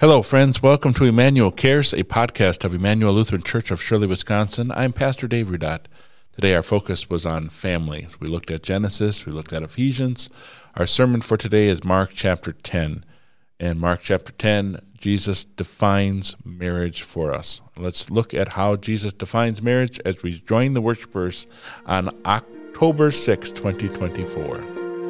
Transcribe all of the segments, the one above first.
Hello, friends. Welcome to Emmanuel Cares, a podcast of Emmanuel Lutheran Church of Shirley, Wisconsin. I'm Pastor Dave Rudott. Today our focus was on family. We looked at Genesis, we looked at Ephesians. Our sermon for today is Mark chapter 10. In Mark chapter 10, Jesus defines marriage for us. Let's look at how Jesus defines marriage as we join the worshipers on October 6, 2024.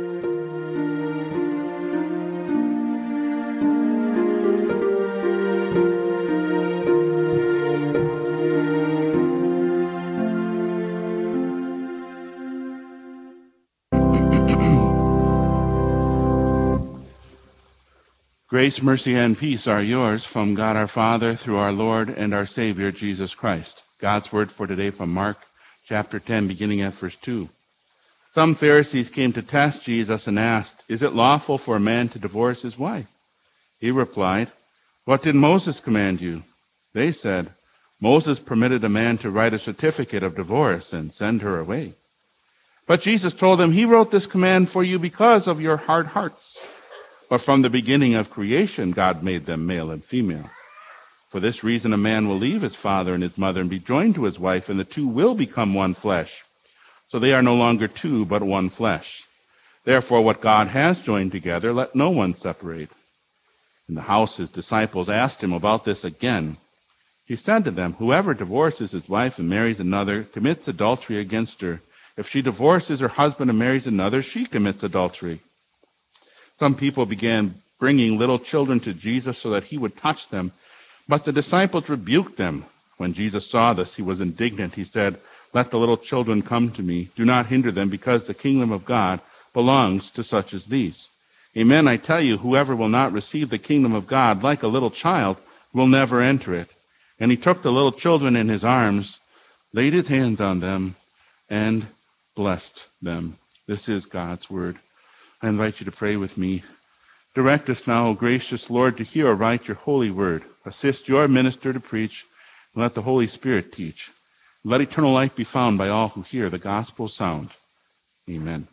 Grace, mercy, and peace are yours from God our Father through our Lord and our Savior, Jesus Christ. God's word for today from Mark chapter 10, beginning at verse 2. Some Pharisees came to test Jesus and asked, "Is it lawful for a man to divorce his wife?" He replied, "What did Moses command you?" They said, "Moses permitted a man to write a certificate of divorce and send her away." But Jesus told them, "He wrote this command for you because of your hard hearts. But from the beginning of creation, God made them male and female. For this reason, a man will leave his father and his mother and be joined to his wife, and the two will become one flesh. So they are no longer two, but one flesh. Therefore, what God has joined together, let no one separate." In the house, his disciples asked him about this again. He said to them, "Whoever divorces his wife and marries another commits adultery against her. If she divorces her husband and marries another, she commits adultery." Some people began bringing little children to Jesus so that he would touch them, but the disciples rebuked them. When Jesus saw this, he was indignant. He said, "Let the little children come to me. Do not hinder them, because the kingdom of God belongs to such as these. Amen, I tell you, whoever will not receive the kingdom of God like a little child will never enter it." And he took the little children in his arms, laid his hands on them, and blessed them. This is God's word. I invite you to pray with me. Direct us now, O gracious Lord, to hear aright your holy word. Assist your minister to preach, and let the Holy Spirit teach. Let eternal life be found by all who hear the gospel sound. Amen.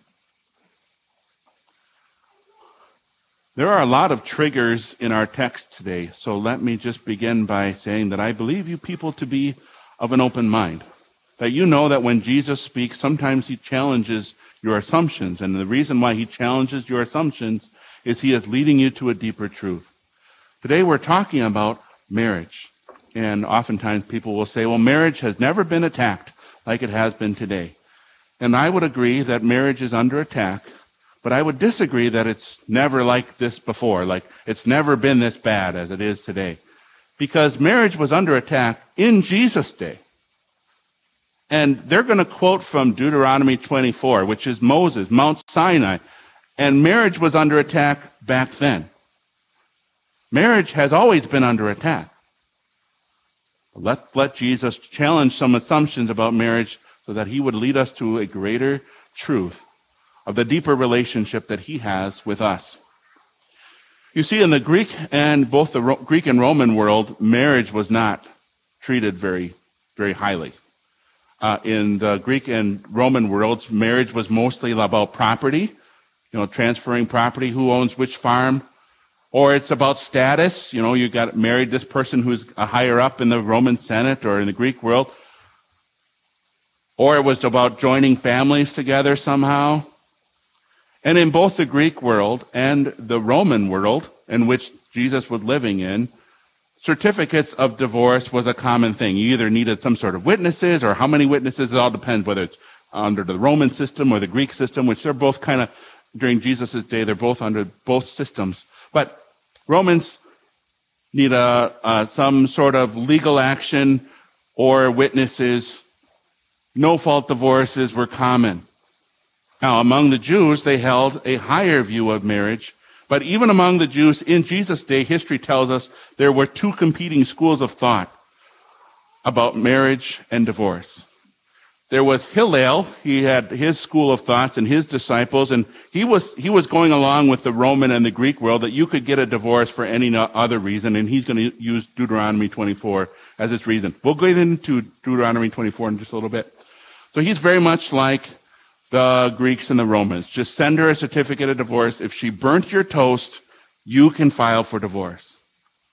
There are a lot of triggers in our text today, so let me just begin by saying that I believe you people to be of an open mind. That you know that when Jesus speaks, sometimes he challenges your assumptions, and the reason why he challenges your assumptions is he is leading you to a deeper truth. Today we're talking about marriage, and oftentimes people will say, well, marriage has never been attacked like it has been today. And I would agree that marriage is under attack, but I would disagree that it's never like this before, like it's never been this bad as it is today. Because marriage was under attack in Jesus' day. And they're going to quote from Deuteronomy 24, which is Moses, Mount Sinai. And marriage was under attack back then. Marriage has always been under attack. Let's let Jesus challenge some assumptions about marriage so that he would lead us to a greater truth of the deeper relationship that he has with us. You see, in the Greek and both the Greek and Roman world, marriage was not treated very, very highly. In the Greek and Roman worlds, marriage was mostly about property, transferring property, who owns which farm, or it's about status. You got married this person who's a higher up in the Roman Senate or in the Greek world, or it was about joining families together somehow. And in both the Greek world and the Roman world, in which Jesus was living in, certificates of divorce was a common thing. You either needed some sort of witnesses or how many witnesses. It all depends whether it's under the Roman system or the Greek system, which they're both kind of, during Jesus' day, they're both under both systems. But Romans need some sort of legal action or witnesses. No-fault divorces were common. Now, among the Jews, they held a higher view of marriage. But even among the Jews in Jesus' day, history tells us there were two competing schools of thought about marriage and divorce. There was Hillel. He had his school of thoughts and his disciples, and he was going along with the Roman and the Greek world that you could get a divorce for any other reason, and he's going to use Deuteronomy 24 as its reason. We'll get into Deuteronomy 24 in just a little bit. So he's very much like the Greeks and the Romans. Just send her a certificate of divorce. If she burnt your toast, you can file for divorce.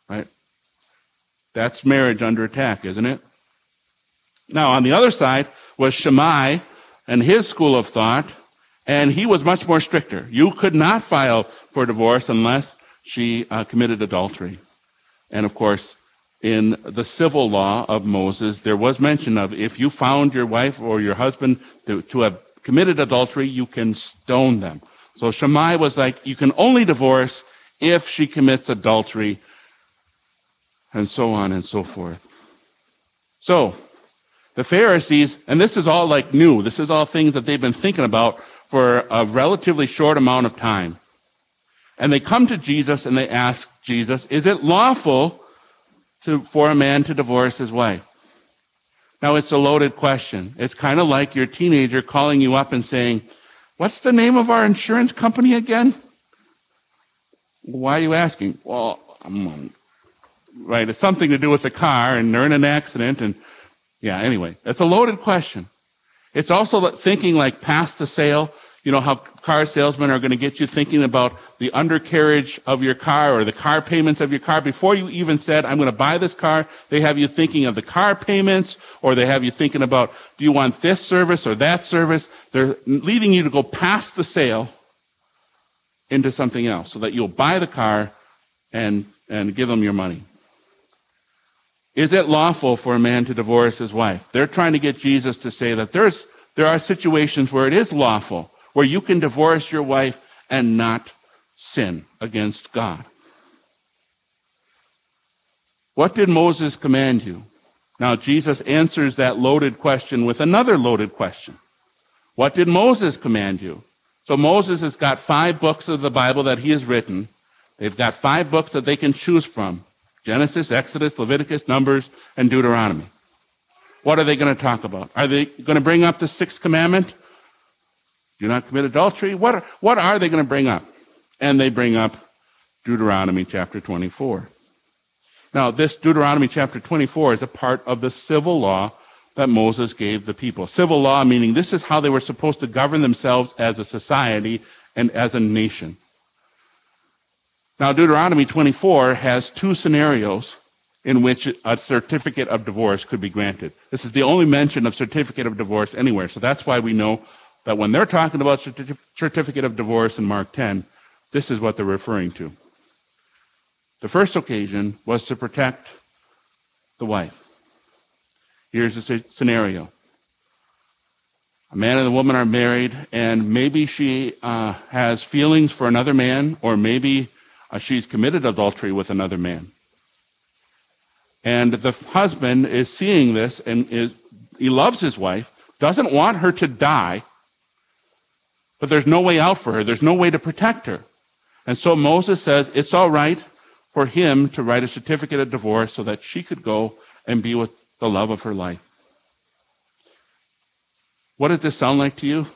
right? That's marriage under attack, isn't it? Now, on the other side was Shammai and his school of thought, and he was much more stricter. You could not file for divorce unless she committed adultery. And of course, in the civil law of Moses, there was mention of if you found your wife or your husband to have committed adultery, you can stone them. So Shammai was like, you can only divorce if she commits adultery, and so on and so forth. So, the Pharisees, and this is all like new, this is all things that they've been thinking about for a relatively short amount of time. And they come to Jesus and they ask Jesus, is it lawful for a man to divorce his wife? Now, it's a loaded question. It's kind of like your teenager calling you up and saying, what's the name of our insurance company again? Why are you asking? Well, right, it's something to do with the car, and they're in an accident, and yeah, anyway, it's a loaded question. It's also thinking like past the sale. You know how car salesmen are going to get you thinking about the undercarriage of your car or the car payments of your car. Before you even said, I'm going to buy this car, they have you thinking of the car payments, or they have you thinking about, do you want this service or that service? They're leading you to go past the sale into something else so that you'll buy the car and give them your money. Is it lawful for a man to divorce his wife? They're trying to get Jesus to say that there are situations where it is lawful, where you can divorce your wife and not sin against God. What did Moses command you? Now, Jesus answers that loaded question with another loaded question. What did Moses command you? So Moses has got 5 books of the Bible that he has written. They've got 5 books that they can choose from: Genesis, Exodus, Leviticus, Numbers, and Deuteronomy. What are they going to talk about? Are they going to bring up the 6th commandment? Do not commit adultery? What are they going to bring up? And they bring up Deuteronomy chapter 24. Now, this Deuteronomy chapter 24 is a part of the civil law that Moses gave the people. Civil law meaning this is how they were supposed to govern themselves as a society and as a nation. Now, Deuteronomy 24 has 2 scenarios in which a certificate of divorce could be granted. This is the only mention of certificate of divorce anywhere. So that's why we know that when they're talking about certificate of divorce in Mark 10, this is what they're referring to. The first occasion was to protect the wife. Here's the scenario. A man and a woman are married, and maybe she has feelings for another man, or maybe she's committed adultery with another man. And the husband is seeing this, and he loves his wife, doesn't want her to die, but there's no way out for her. There's no way to protect her. And so Moses says it's all right for him to write a certificate of divorce so that she could go and be with the love of her life. What does this sound like to you?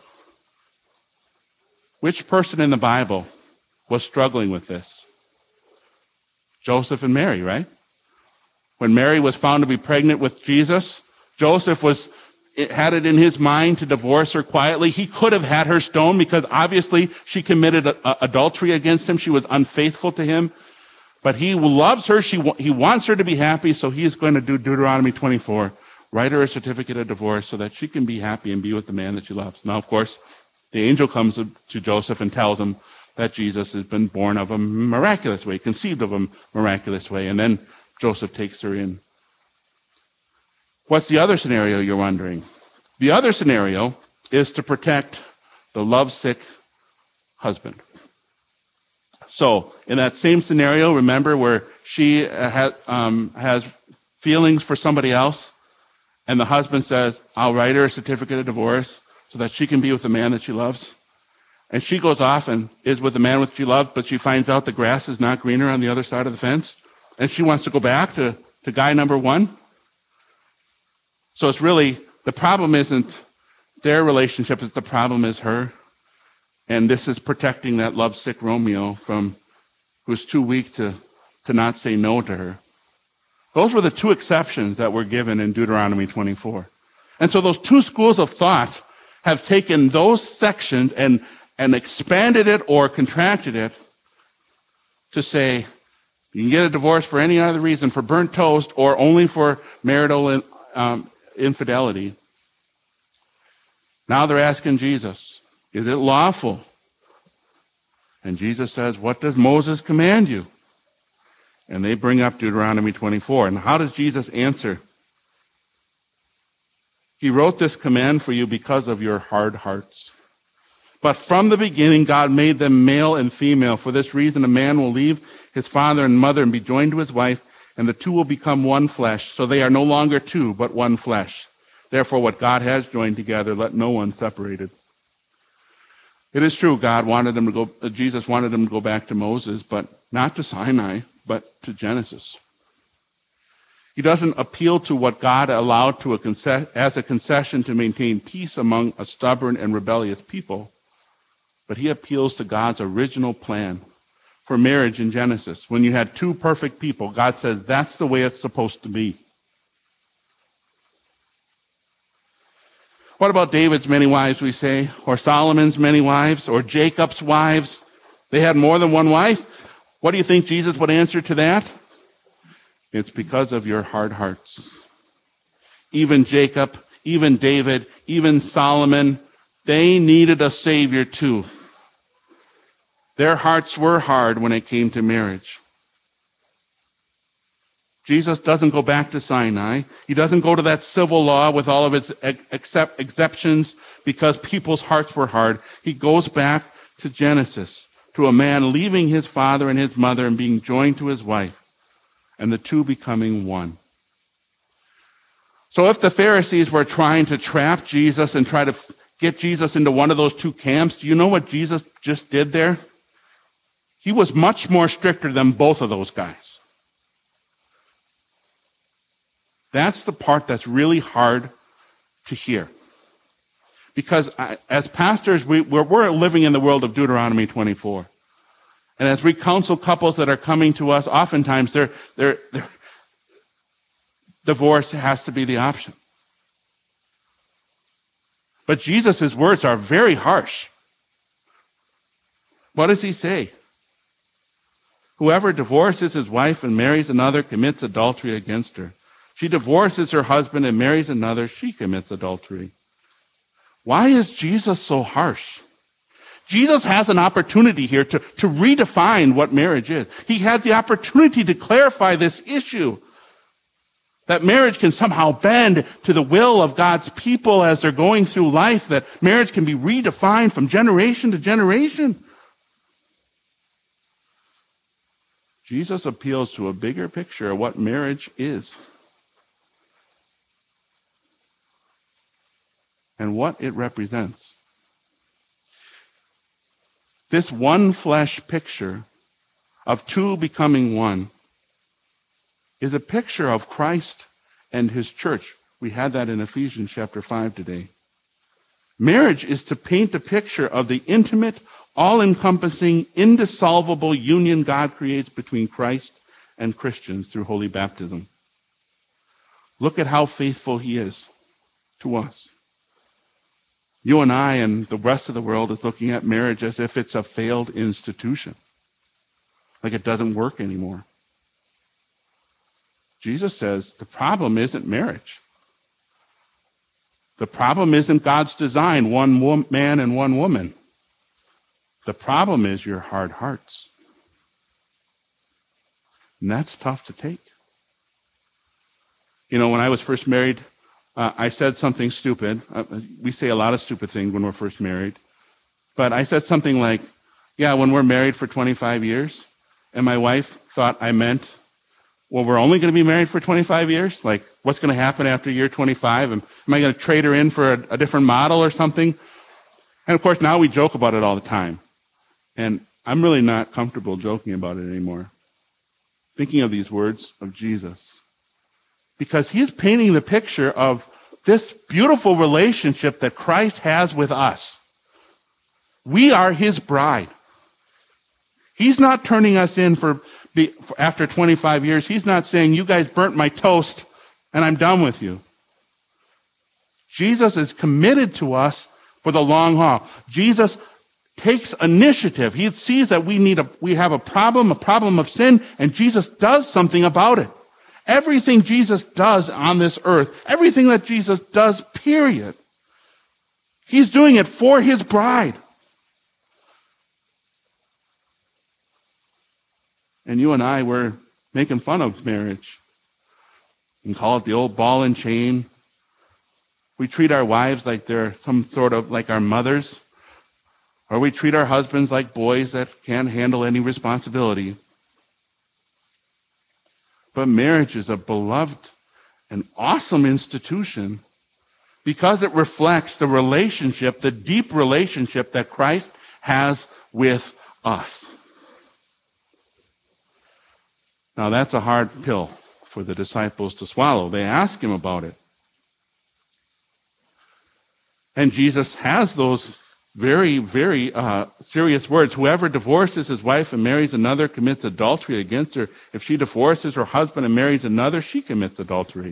Which person in the Bible was struggling with this? Joseph and Mary, right? When Mary was found to be pregnant with Jesus, Joseph had it in his mind to divorce her quietly. He could have had her stoned because obviously she committed adultery against him. She was unfaithful to him. But he loves her. He wants her to be happy, so he is going to do Deuteronomy 24, write her a certificate of divorce so that she can be happy and be with the man that she loves. Now, of course, the angel comes to Joseph and tells him that Jesus has been born of a miraculous way, conceived of a miraculous way, and then Joseph takes her in. What's the other scenario, you're wondering? The other scenario is to protect the lovesick husband. So, in that same scenario, remember where she has feelings for somebody else, and the husband says, I'll write her a certificate of divorce so that she can be with the man that she loves. And she goes off and is with the man that she loves, but she finds out the grass is not greener on the other side of the fence, and she wants to go back to guy number 1. So it's really, the problem isn't their relationship, the problem is her. And this is protecting that lovesick Romeo who's too weak to not say no to her. Those were the 2 exceptions that were given in Deuteronomy 24. And so those 2 schools of thought have taken those sections and expanded it or contracted it to say, You can get a divorce for any other reason, for burnt toast or only for marital infidelity. Now they're asking Jesus, is it lawful? And Jesus says, what does Moses command you? And they bring up Deuteronomy 24. And how does Jesus answer? He wrote this command for you because of your hard hearts. But from the beginning, God made them male and female. For this reason, a man will leave his father and mother and be joined to his wife, and the two will become one flesh. So they are no longer two, but one flesh. Therefore, what God has joined together, let no one separate it. It is true, Jesus wanted them to go back to Moses, but not to Sinai, but to Genesis. He doesn't appeal to what God allowed as a concession to maintain peace among a stubborn and rebellious people, but he appeals to God's original plan for marriage in Genesis. When you had two perfect people, God says that's the way it's supposed to be. What about David's many wives, we say, or Solomon's many wives, or Jacob's wives? They had more than one wife. What do you think Jesus would answer to that? It's because of your hard hearts. Even Jacob, even David, even Solomon, they needed a Savior too. Their hearts were hard when it came to marriage. Jesus doesn't go back to Sinai. He doesn't go to that civil law with all of its exceptions because people's hearts were hard. He goes back to Genesis, to a man leaving his father and his mother and being joined to his wife, and the two becoming one. So if the Pharisees were trying to trap Jesus and try to get Jesus into one of those two camps, do you know what Jesus just did there? He was much more stricter than both of those guys. That's the part that's really hard to hear. Because as pastors, we're living in the world of Deuteronomy 24. And as we counsel couples that are coming to us, oftentimes their divorce has to be the option. But Jesus' words are very harsh. What does he say? Whoever divorces his wife and marries another commits adultery against her. She divorces her husband and marries another, she commits adultery. Why is Jesus so harsh? Jesus has an opportunity here to redefine what marriage is. He had the opportunity to clarify this issue. That marriage can somehow bend to the will of God's people as they're going through life. That marriage can be redefined from generation to generation. Jesus appeals to a bigger picture of what marriage is and what it represents. This one flesh picture of two becoming one is a picture of Christ and his church. We had that in Ephesians chapter 5 today. Marriage is to paint a picture of the intimate, all-encompassing, indissoluble union God creates between Christ and Christians through holy baptism. Look at how faithful he is to us. You and I and the rest of the world is looking at marriage as if it's a failed institution, like it doesn't work anymore. Jesus says the problem isn't marriage. The problem isn't God's design, one man and one woman. The problem is your hard hearts. And that's tough to take. You know, when I was first married, I said something stupid. We say a lot of stupid things when we're first married. But I said something like, yeah, when we're married for 25 years, and my wife thought I meant, well, we're only going to be married for 25 years? Like, what's going to happen after year 25? Am I going to trade her in for a different model or something? And of course, now we joke about it all the time. And I'm really not comfortable joking about it anymore. Thinking of these words of Jesus. Because he's painting the picture of this beautiful relationship that Christ has with us. We are his bride. He's not turning us in for after 25 years. He's not saying, you guys burnt my toast and I'm done with you. Jesus is committed to us for the long haul. Jesus takes initiative. He sees that we have a problem of sin, and Jesus does something about it. Everything Jesus does on this earth, everything that Jesus does, period, he's doing it for his bride. And you and I, we're making fun of marriage. You can call it the old ball and chain. We treat our wives like they're some sort of like our mothers. Or we treat our husbands like boys that can't handle any responsibility. But marriage is a beloved and awesome institution because it reflects the relationship, the deep relationship that Christ has with us. Now that's a hard pill for the disciples to swallow. They ask him about it. And Jesus has those very, very serious words. Whoever divorces his wife and marries another commits adultery against her. If she divorces her husband and marries another, she commits adultery.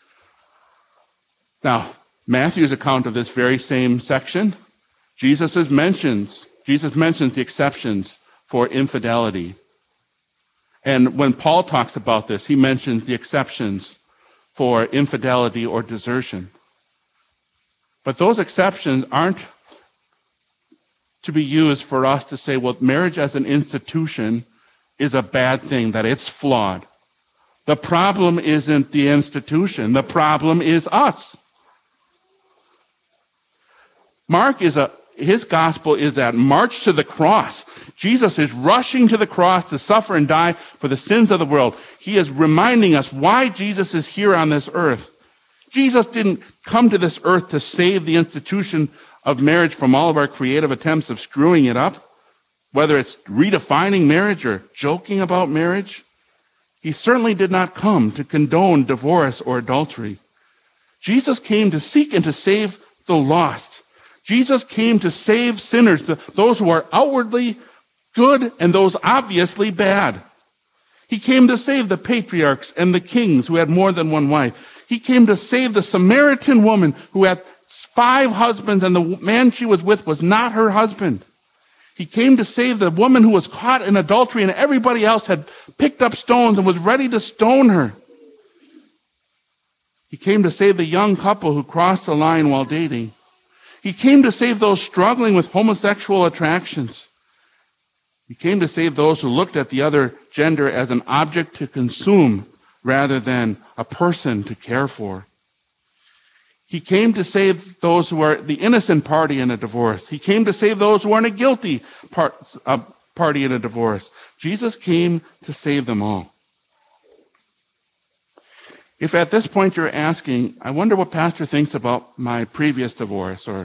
Now, Matthew's account of this very same section, Jesus mentions the exceptions for infidelity. And when Paul talks about this, he mentions the exceptions for infidelity or desertion. But those exceptions aren't to be used for us to say, well, marriage as an institution is a bad thing, that it's flawed. The problem isn't the institution. The problem is us. His gospel is that march to the cross. Jesus is rushing to the cross to suffer and die for the sins of the world. He is reminding us why Jesus is here on this earth. Jesus didn't come to this earth to save the institution of marriage from all of our creative attempts of screwing it up, whether it's redefining marriage or joking about marriage. He certainly did not come to condone divorce or adultery. Jesus came to seek and to save the lost. Jesus came to save sinners, those who are outwardly good and those obviously bad. He came to save the patriarchs and the kings who had more than one wife. He came to save the Samaritan woman who had 5 husbands and the man she was with was not her husband. He came to save the woman who was caught in adultery and everybody else had picked up stones and was ready to stone her. He came to save the young couple who crossed the line while dating. He came to save those struggling with homosexual attractions. He came to save those who looked at the other gender as an object to consume rather than a person to care for. He came to save those who are the innocent party in a divorce. He came to save those who are in a guilty party in a divorce. Jesus came to save them all. If at this point you're asking, I wonder what Pastor thinks about my previous divorce or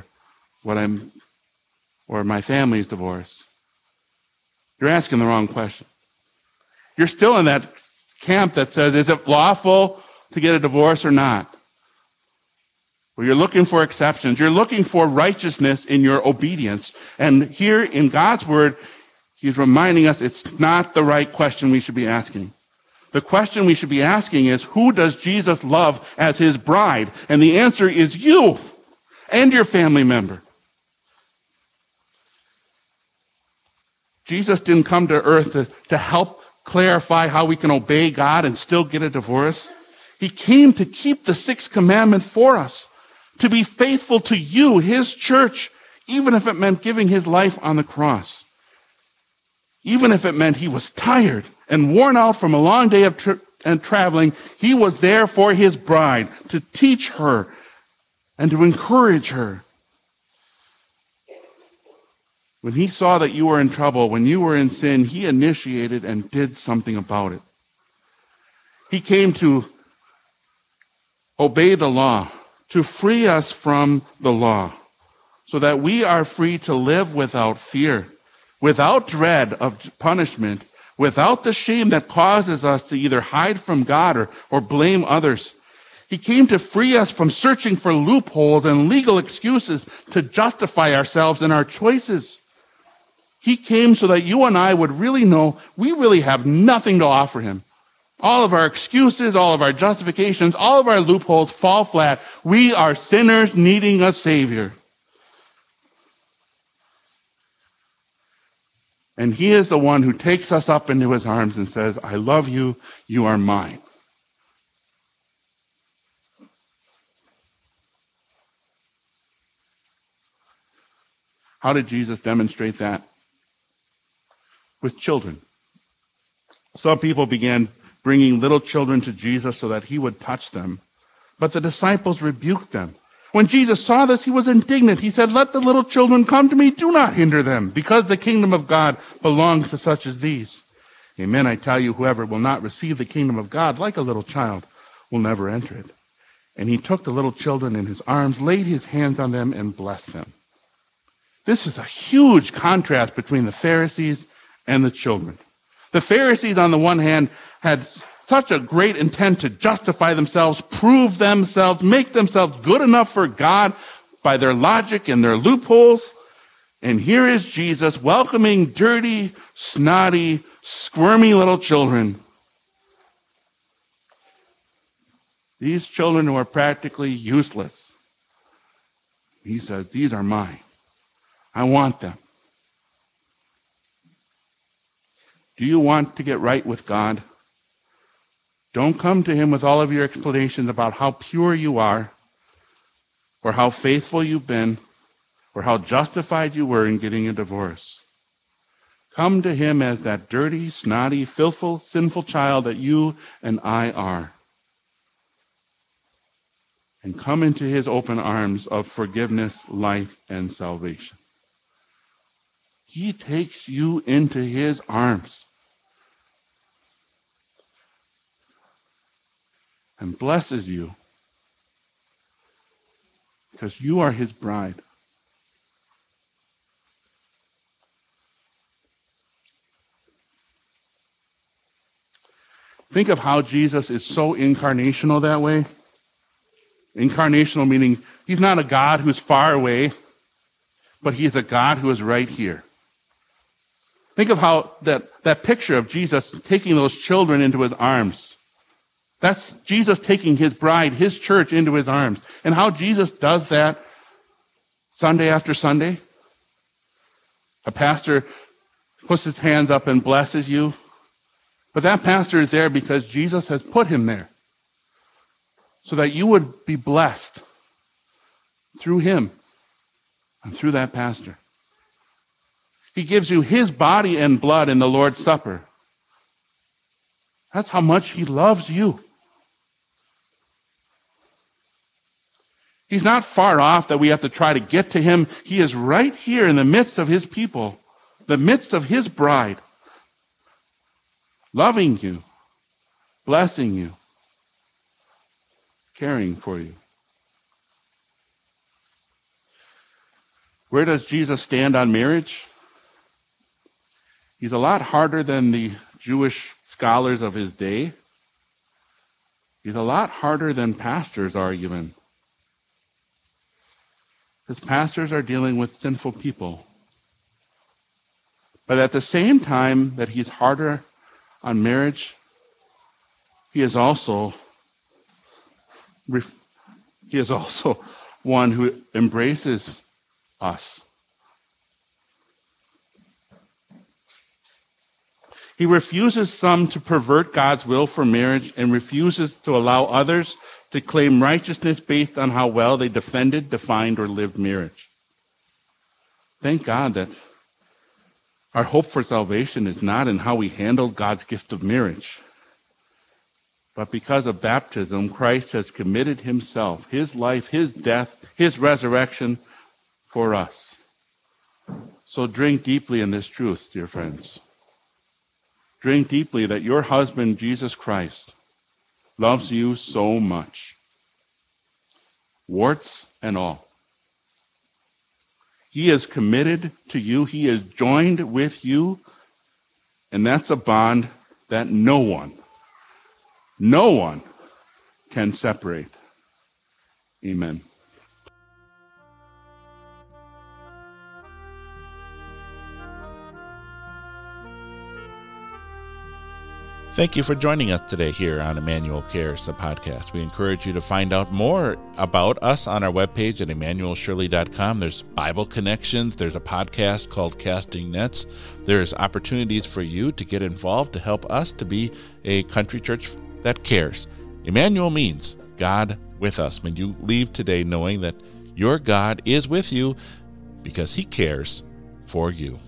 my family's divorce, you're asking the wrong question. You're still in that camp that says, is it lawful to get a divorce or not? Well, you're looking for exceptions. You're looking for righteousness in your obedience. And here in God's word, he's reminding us it's not the right question we should be asking. The question we should be asking is, who does Jesus love as his bride? And the answer is you and your family member. Jesus didn't come to earth to help clarify how we can obey God and still get a divorce. He came to keep the 6th commandment for us, to be faithful to you, his church, even if it meant giving his life on the cross. Even if it meant he was tired and worn out from a long day of traveling, he was there for his bride to teach her and to encourage her. When he saw that you were in trouble, when you were in sin, he initiated and did something about it. He came to obey the law, to free us from the law, so that we are free to live without fear, without dread of punishment, without the shame that causes us to either hide from God or blame others. He came to free us from searching for loopholes and legal excuses to justify ourselves and our choices. He came so that you and I would really know we really have nothing to offer him. All of our excuses, all of our justifications, all of our loopholes fall flat. We are sinners needing a Savior. And he is the one who takes us up into his arms and says, I love you, you are mine. How did Jesus demonstrate that? With children. Some people began bringing little children to Jesus so that he would touch them. But the disciples rebuked them. When Jesus saw this, he was indignant. He said, let the little children come to me. Do not hinder them, because the kingdom of God belongs to such as these. Amen, I tell you, whoever will not receive the kingdom of God like a little child will never enter it. And he took the little children in his arms, laid his hands on them, and blessed them. This is a huge contrast between the Pharisees and the children. The Pharisees, on the one hand, had such a great intent to justify themselves, prove themselves, make themselves good enough for God by their logic and their loopholes. And here is Jesus welcoming dirty, snotty, squirmy little children. These children who are practically useless. He says, these are mine. I want them. Do you want to get right with God? Don't come to him with all of your explanations about how pure you are, or how faithful you've been, or how justified you were in getting a divorce. Come to him as that dirty, snotty, filthful, sinful child that you and I are. And come into his open arms of forgiveness, life, and salvation. He takes you into his arms and blesses you because you are his bride. Think of how Jesus is so incarnational that way. Incarnational meaning he's not a God who's far away, but he's a God who is right here. Think of how that picture of Jesus taking those children into his arms. That's Jesus taking his bride, his church, into his arms. And how Jesus does that Sunday after Sunday. A pastor puts his hands up and blesses you. But that pastor is there because Jesus has put him there so that you would be blessed through him and through that pastor. He gives you his body and blood in the Lord's Supper. That's how much he loves you. He's not far off that we have to try to get to him. He is right here in the midst of his people, the midst of his bride, loving you, blessing you, caring for you. Where does Jesus stand on marriage? He's a lot harder than the Jewish scholars of his day. He's a lot harder than pastors are even. Because pastors are dealing with sinful people. But at the same time that he's harder on marriage, he is also one who embraces us. He refuses some to pervert God's will for marriage and refuses to allow others to claim righteousness based on how well they defended, defined, or lived marriage. Thank God that our hope for salvation is not in how we handled God's gift of marriage, but because of baptism, Christ has committed himself, his life, his death, his resurrection for us. So drink deeply in this truth, dear friends. Drink deeply that your husband, Jesus Christ, loves you so much. Warts and all. He is committed to you. He is joined with you. And that's a bond that no one can separate. Amen. Thank you for joining us today here on Emmanuel Cares, the podcast. We encourage you to find out more about us on our webpage at emmanuelshirley.com. There's Bible connections. There's a podcast called Casting Nets. There's opportunities for you to get involved to help us to be a country church that cares. Emmanuel means God with us. May you leave today knowing that your God is with you because he cares for you.